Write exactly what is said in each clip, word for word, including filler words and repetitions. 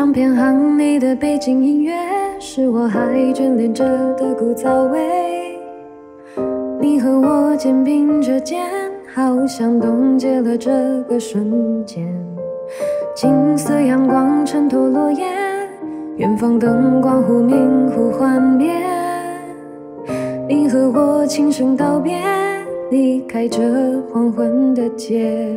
唱片行里的背景音乐，是我还眷恋着的古早味。你和我肩并着肩，好像冻结了这个瞬间。金色阳光衬托落叶，远方灯光忽明忽幻灭。你和我轻声道别，离开这黄昏的街。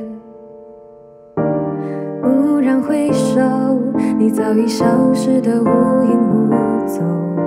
蓦然回首，你早已消失得无影无踪。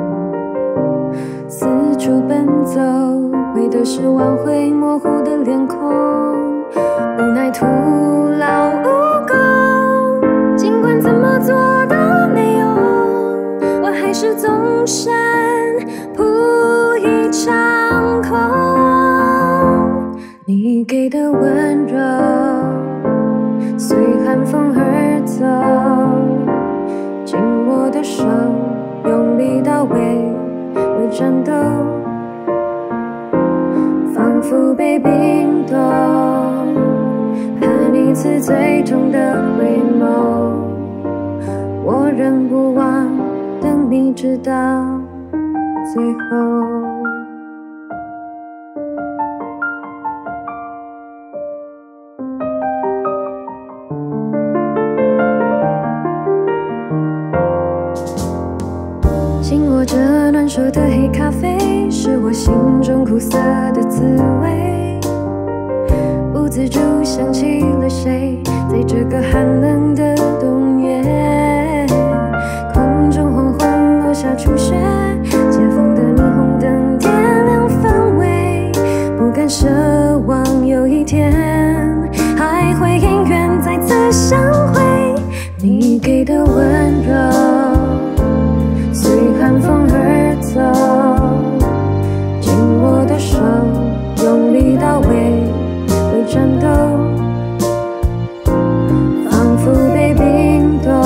四处奔走，为的是挽回模糊的脸孔。无奈徒劳无功，尽管怎么做都没用，我还是纵身扑一场空。你给的温柔随寒风而走，紧握的手，用力到位，会颤抖，仿佛被冰冻。看一次最痛的回眸，我仍不忘，等你直到最后。紧握着暖手的黑咖啡，是我心中苦涩的滋味。不自主想起了谁，在这个寒冷的冬夜。空中黄昏落下初雪，街坊的霓虹灯点亮氛围。不敢奢望有一天还会姻缘再次相会。你给的温柔随寒风而走，紧握的手，用力到位，会颤抖，仿佛被冰冻。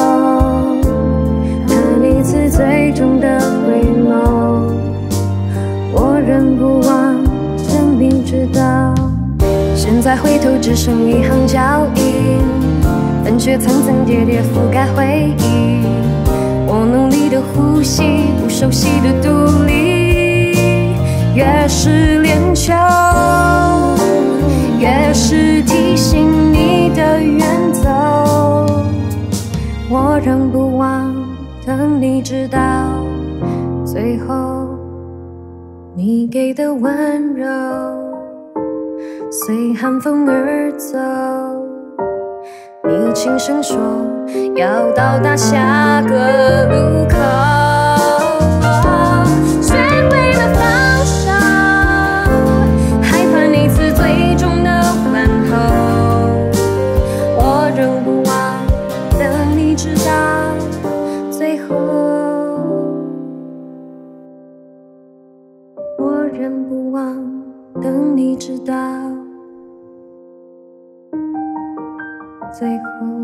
看一次最终的回眸，我仍不忘，等你知道。现在回头只剩一行脚印，粉雪层层叠叠覆盖回忆。我努力的呼吸，不熟悉的独立，越是恋求，越是提醒你的远走。我仍不忘，等你知道，最后你给的温柔随寒风而走。你轻声说，要到达下个路口，学会了放手，害怕那次最终的问候。我仍不忘，等你知道，最后。我仍不忘，等你知道，最后。